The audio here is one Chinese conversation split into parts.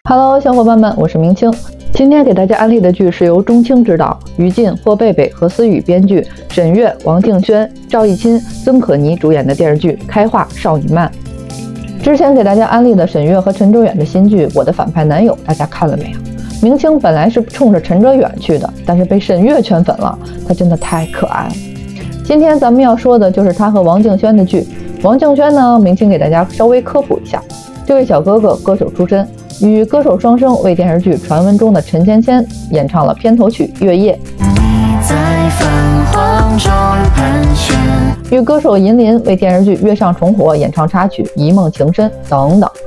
Hello， 小伙伴们，我是明清。今天给大家安利的剧是由钟青执导，于禁、霍贝贝、何思雨编剧，沈月、王敬轩、赵艺钦、曾可妮主演的电视剧《开化少女漫》。之前给大家安利的沈月和陈哲远的新剧《我的反派男友》，大家看了没有？明清本来是冲着陈哲远去的，但是被沈月圈粉了，他真的太可爱了。今天咱们要说的就是他和王敬轩的剧。王敬轩呢，明清给大家稍微科普一下，这位小哥哥歌手出身，与歌手双生为电视剧《传闻中的陈芊芊》演唱了片头曲《月夜》，与歌手银林为电视剧《月上重火》演唱插曲《一梦情深》等等。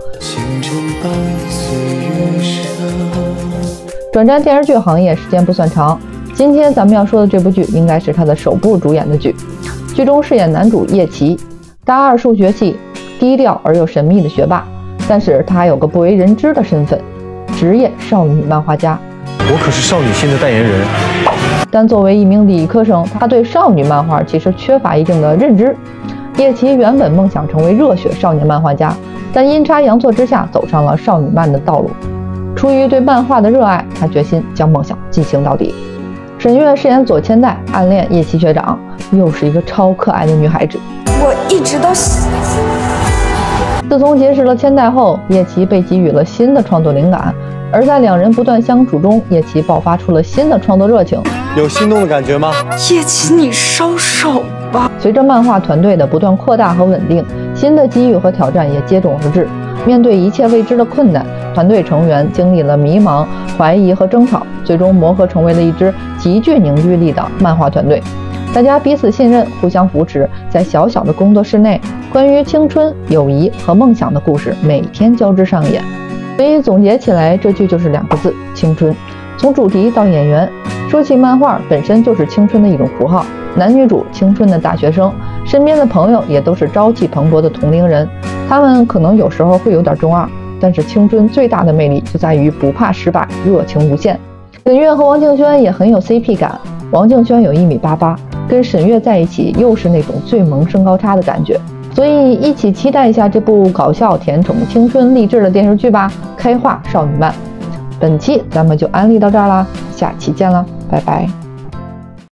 转战电视剧行业时间不算长，今天咱们要说的这部剧应该是他的首部主演的剧。剧中饰演男主叶奇，大二数学系，低调而又神秘的学霸，但是他还有个不为人知的身份，职业少女漫画家。 我可是少女心的代言人。 但作为一名理科生，他对少女漫画其实缺乏一定的认知。叶奇原本梦想成为热血少年漫画家，但阴差阳错之下走上了少女漫的道路。出于对漫画的热爱，他决心将梦想进行到底。沈月饰演左千代，暗恋叶奇学长，又是一个超可爱的女孩子。 我一直都喜。 自从结识了千代后，叶奇被给予了新的创作灵感，而在两人不断相处中，叶奇爆发出了新的创作热情。 有心动的感觉吗？ 叶奇，你收手吧。 随着漫画团队的不断扩大和稳定，新的机遇和挑战也接踵而至。面对一切未知的困难，团队成员经历了迷茫、怀疑和争吵，最终磨合成为了一支极具凝聚力的漫画团队。大家彼此信任，互相扶持，在小小的工作室内，关于青春、友谊和梦想的故事每天交织上演。所以总结起来，这剧就是2个字：青春。从主题到演员，说起漫画本身就是青春的一种符号，男女主青春的大学生，身边的朋友也都是朝气蓬勃的同龄人，他们可能有时候会有点中二，但是青春最大的魅力就在于不怕失败，热情无限。沈月和王敬轩也很有 CP 感，王敬轩有1.88米，跟沈月在一起又是那种最萌身高差的感觉，所以一起期待一下这部搞笑甜宠青春励志的电视剧吧，《开化少女漫》。本期咱们就安利到这儿啦，下期见了，拜拜。